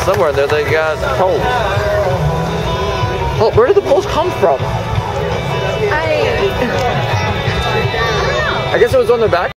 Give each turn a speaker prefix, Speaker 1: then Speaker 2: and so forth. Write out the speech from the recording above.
Speaker 1: somewhere in there they got poles. Well, where did the poles come from? I guess it was on their back.